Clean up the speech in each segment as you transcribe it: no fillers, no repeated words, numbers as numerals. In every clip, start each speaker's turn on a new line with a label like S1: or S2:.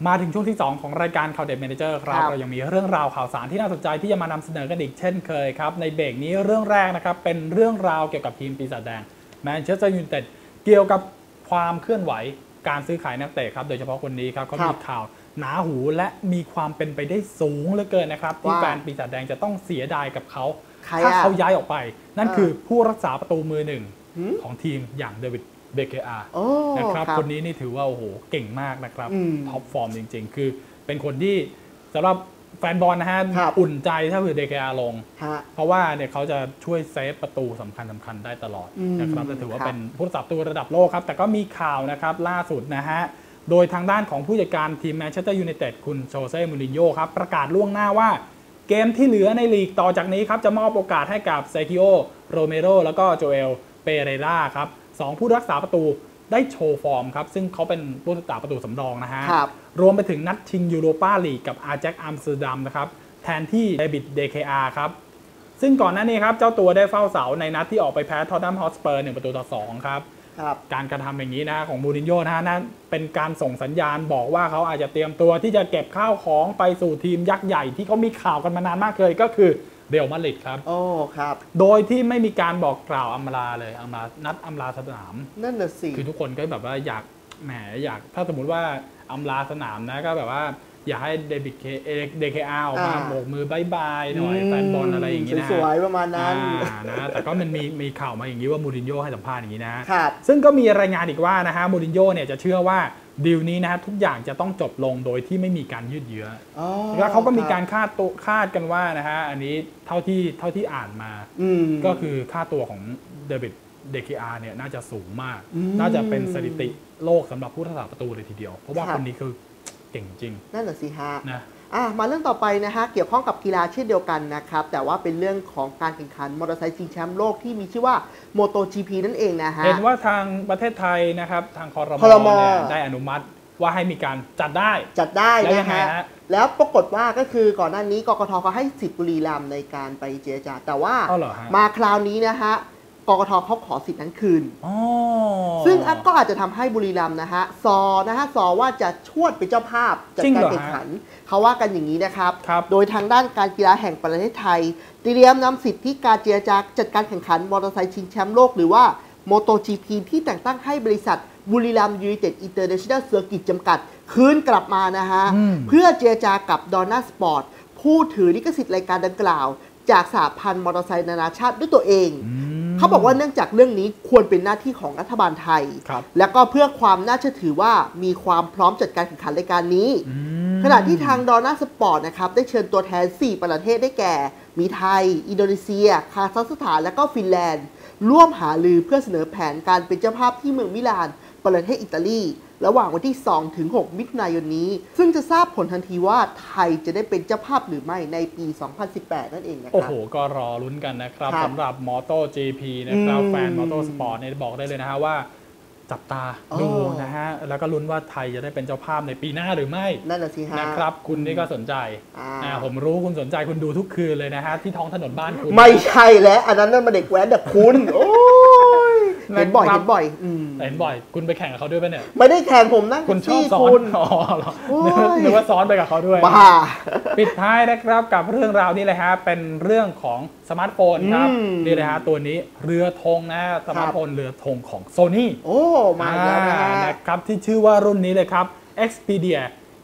S1: มาถึงช่วงที่2ของรายการข่าวเด็ดเมเนเจอร์ครับเรายังมีเรื่องราวข่าวสารที่น่าสนใจที่จะมานำเสนอกันอีกเช่นเคยครับในเบรกนี้เรื่องแรกนะครับเป็นเรื่องราวเกี่ยวกับทีมปีศาจแดงแมนเชสเตอร์ยูไนเต็ดเกี่ยวกับความเคลื่อนไหวการซื้อขายนักเตะครับโดยเฉพาะคนนี้ครับเขามีข่าวหนาหูและมีความเป็นไปได้สูงเหลือเกินนะครับที่แฟนปีศาจแดงจะต้องเสียดายกับเขาถ้าเขาย้ายออกไปนั่นคือผู้รักษาประตูมือหนึ่งของทีมอย่างเดวิดเบเคอาร์นะครับคนนี้นี่ถือว่าโอ้โหเก่งมากนะครับท็อปฟอร์มจริงๆคือเป็นคนที่สำหรับแฟนบอลนะฮะอุ่นใจถ้าเผื่อเดเคอาร์ลงเพราะว่าเนี่ยเขาจะช่วยเซฟประตูสำคัญได้ตลอดนะครับจะถือว่าเป็นผู้รักษาประตูระดับโลกครับแต่ก็มีข่าวนะครับล่าสุดนะฮะโดยทางด้านของผู้จัดการทีมแมนเชสเตอร์ยูไนเต็ดคุณโชเซ่มูรินโญ่ครับประกาศล่วงหน้าว่าเกมที่เหลือในลีกต่อจากนี้ครับจะมอบโอกาสให้กับเซคิโอโรเมโรแล้วก็โจเอลเปเรราครับ2ผู้รักษาประตูได้โชว์ฟอร์มครับซึ่งเขาเป็นผู้รักษาประตูสำรองนะฮะรวมไปถึงนัดชิงยูโรปาลีกกับอาร์แจ็คอัมสเตอร์ดัมนะครับแทนที่เดวิดเดเคอาร์ครับซึ่งก่อนหน้านี้ครับเจ้าตัวได้เฝ้าเสาในนัดที่ออกไปแพ้ท็อตแนมฮอตสเปอร์1-2ครับการกระทำอย่างนี้นะของมูรินโญ่นะนั่นเป็นการส่งสัญญาณบอกว่าเขาอาจจะเตรียมตัวที่จะเก็บข้าวของไปสู่ทีมยักษ์ใหญ่ที่เขามีข่าวกันมานานมากเลยก็คือเรอัลมาดริดครับ
S2: โอ้ครับ
S1: โดยที่ไม่มีการบอกกล่าวอำลาเลยนัดอำลาสนาม
S2: นั่นน่ะสิ
S1: คือทุกคนก็แบบว่าอยากถ้าสมมุติว่าอำลาสนามนะก็แบบว่าอยากให้เดวิดเดเคอาร์ออกมาโบกมือบายบายหน่อยแฟนบอลอะไรอย่างนี้นะ
S2: สวยๆประมาณนั้น
S1: นะแต่ก็มันมีข่าวมาอย่างนี้ว่ามูรินโญ่ให้สัมภาษณ์อย่างนี้นะซึ่งก็มีรายงานอีกว่านะฮะมูรินโญ่เนี่ยจะเชื่อว่าดีลนี้นะฮะทุกอย่างจะต้องจบลงโดยที่ไม่มีการยืดเยื้อแล้วเขาก็มีการคาดกันว่านะฮะอันนี้เท่าที่อ่านมาก็คือค่าตัวของเดวิดเดเคอาร์เนี่ยน่าจะสูงมากน่าจะเป็นสถิติโลกสำหรับผู้รักษาประตูเลยทีเดียวเพราะว่าคนนี้คือเก่งจริง
S2: นั่นแหละสิฮะมาเรื่องต่อไปนะฮะเกี่ยวข้องกับกีฬาเช่นเดียวกันนะครับแต่ว่าเป็นเรื่องของการแข่งขันมอเตอร์ไซค์ชิงแชมป์โลกที่มีชื่อว่า MotoGP นั่นเองนะฮะ
S1: เห็นว่าทางประเทศไทยนะครับทางครม.ได้อนุมัติว่าให้มีการจัดได้
S2: นะฮะแล้วปรากฏว่าก็คือก่อนหน้านี้กกท.เขาให้สิทธิ์บุรีรัมย์ในการไปเจรจาแต่ว่ามาคราวนี้นะฮะกกท.เขาขอสิทธิ์นั้นคืนซึ่งก็อาจจะทำให้บุรีรัมย์นะฮะสอว่าจะชวดเป็นเจ้าภาพจัดการแข่งขันเขาว่ากันอย่างนี้นะครับโดยทางด้านการกีฬาแห่งประเทศไทยเตรียมนำสิทธิการเจรจาจัดการแข่งขันมอเตอร์ไซค์ชิงแชมป์โลกหรือว่า MotoGP ที่แต่งตั้งให้บริษัทบุรีรัมย์ยูไนเต็ดอินเตอร์เนชั่นแนลเซอร์กิตจำกัดคืนกลับมานะฮะเพื่อเจรจากับดอน่าสปอร์ตผู้ถือลิขสิทธิ์รายการดังกล่าวจากสหพันธ์มอเตอร์ไซค์นานาชาติด้วยตัวเองเขาบอกว่าเนื่องจากเรื่องนี้ควรเป็นหน้าที่ของรัฐบาลไทยและก็เพื่อความน่าเชื่อถือว่ามีความพร้อมจัดการแข่งขันรายการนี้ขณะที่ทางดอน่าสปอร์ตนะครับได้เชิญตัวแทน4ประเทศได้แก่มีไทยอินโดนีเซียคาซัคสถานและก็ฟินแลนด์ร่วมหารือเพื่อเสนอแผนการเป็นเจ้าภาพที่เมืองมิลานประเทศอิตาลีระหว่างวันที่ 2-6 มิถุนายนนี้ซึ่งจะทราบผลทันทีว่าไทยจะได้เป็นเจ้าภาพหรือไม่ในปี 2018 นั่นเองนะครับ
S1: โอ้โหก็รอลุ้นกันนะครับสำหรับ MotoGP นะครับแฟน Motorsport เนี่ยบอกได้เลยนะฮะว่าจับตาดูนะฮะแล้วก็ลุ้นว่าไทยจะได้เป็นเจ้าภาพในปีหน้าหรือไม่
S2: นั่นแหละสิฮะ
S1: นะครับคุณนี่ก็สนใจผมรู้คุณสนใจคุณดูทุกคืนเลยนะฮะที่ท้องถนนบ้านคุณ
S2: ไม่ใช่แล้วอันนั้นมันเด็กแว้นแต่คุณโอ้เห็นบ่อย
S1: คุณไปแข่งกับเขาด้วยป่ะเนี่ย
S2: ไม่ได้แข่งผมนั่ง
S1: คุณชอบซ้อนหรือว่าซ้อนไปกับเขาด้วยปิดท้ายนะครับกับเรื่องราวนี้เลยฮะเป็นเรื่องของสมาร์ทโฟนครับนี่เลยฮะตัวนี้เรือธงนะสมาร์ทโฟนเรือธงของ Sony
S2: โอ้มาแล้ว
S1: นะครับที่ชื่อว่ารุ่นนี้เลยครับ Xperia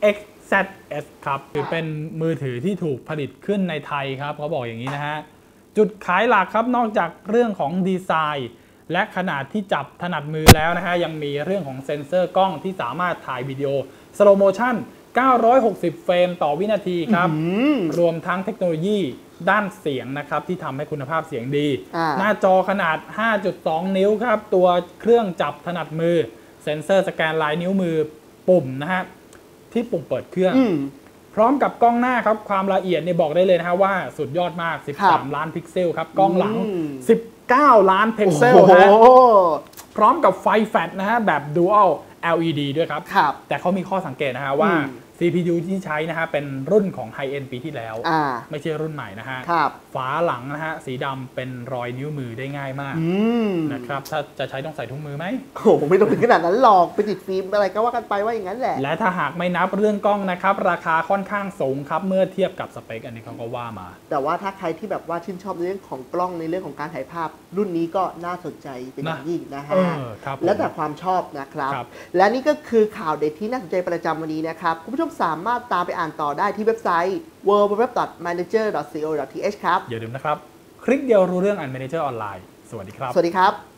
S1: XZS ครับคือเป็นมือถือที่ถูกผลิตขึ้นในไทยครับเขาบอกอย่างนี้นะฮะจุดขายหลักครับนอกจากเรื่องของดีไซน์และขนาดที่จับถนัดมือแล้วนะฮะยังมีเรื่องของเซ็นเซอร์กล้องที่สามารถถ่ายวิดีโอสโลโมชั่น960เฟรมต่อวินาทีครับรวมทั้งเทคโนโลยีด้านเสียงนะครับที่ทำให้คุณภาพเสียงดีหน้าจอขนาด 5.2 นิ้วครับตัวเครื่องจับถนัดมือเซ็นเซอร์สแกนลายนิ้วมือปุ่มนะฮะที่ปุ่มเปิดเครื่องพร้อมกับกล้องหน้าครับความละเอียดเนี่ยบอกได้เลยนะฮะว่าสุดยอดมาก13ล้านพิกเซลครับกล้องหลัง19ล้านพิกเซลนะพร้อมกับไฟแฟลชนะฮะแบบ Dual LED ด้วยครับแต่เขามีข้อสังเกตนะฮะว่า CPU ที่ใช้นะฮะเป็นรุ่นของ High End ปีที่แล้วไม่ใช่รุ่นใหม่นะฮะฝาหลังนะฮะสีดำเป็นรอยนิ้วมือได้ง่ายมากนะครับถ้าจะใช้ต้องใส่ถุงมือไหม
S2: โอ้ไม่ต้องถึงขนาดนั้นหรอกไปติดฟิล์มอะไรก็ว่ากันไปว่าอย่างนั้นแหละ
S1: และถ้าหากไม่นับเรื่องกล้องนะครับราคาค่อนข้างสูงครับเมื่อเทียบกับสเปคอันนี้เขาก็ว่ามา
S2: แต่ว่าถ้าใครที่แบบว่าชื่นชอบในเรื่องของกล้องในเรื่องของการถ่ายภาพรุ่นนี้ก็น่าสนใจเป็นอย่างยิ่งนะฮะแล้วแต่ความชอบนะครับและนี่ก็คือข่าวเด็ดที่น่าสนใจประจำวันนี้นะครับคุณผู้ชมสามารถตามไปอ่านต่อได้ที่เว็บไซต์ www.manager.co.th ครับ
S1: อย่าลืมนะครับคลิกเดียวรู้เรื่องManagerออนไลน์สวัสดีครับ
S2: สวัสดีครับ